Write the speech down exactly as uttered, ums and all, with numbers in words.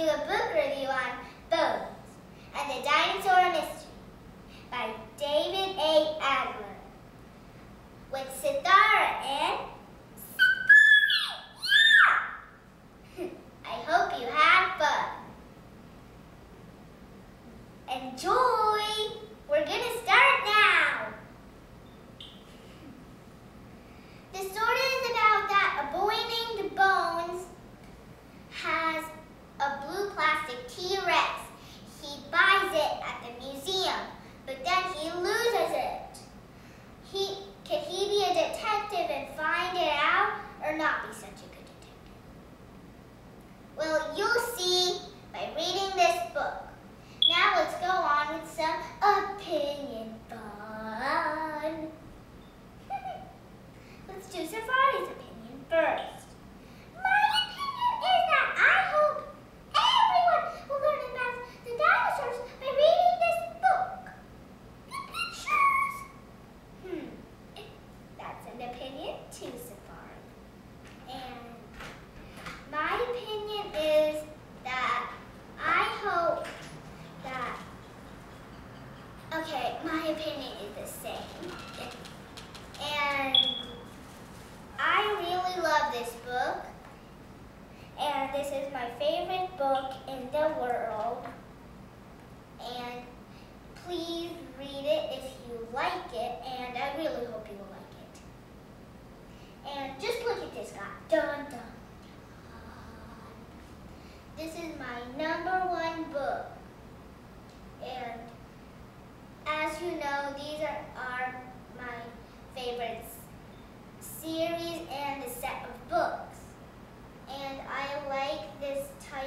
do a book review on Bones and the Dinosaur Mystery by David A. Adler with Sithara and Safari. Yeah! I hope you had fun. Enjoy! We're gonna start now. The story is about that a boy named Bones has a blue plastic T-Rex. He buys it at the museum, but then he loses it. He can he be a detective and find it out, or not be such a good detective? Well, you'll see by reading this book. Now let's go on with some opinion fun. Let's do Safari's opinion first. My opinion is that I hope everyone will learn about the dinosaurs by reading this book. The pictures. Hmm, that's an opinion too, Safari. And my opinion is that I hope that, okay, my opinion is the same. And I really love this book, and this is my favorite book in the world, and please read it if you like it, and I really hope you will like it. And just look at this guy, dun dun dun. This is my number one book, and as you know, these are, are my favorites series and the set of books, and I like this type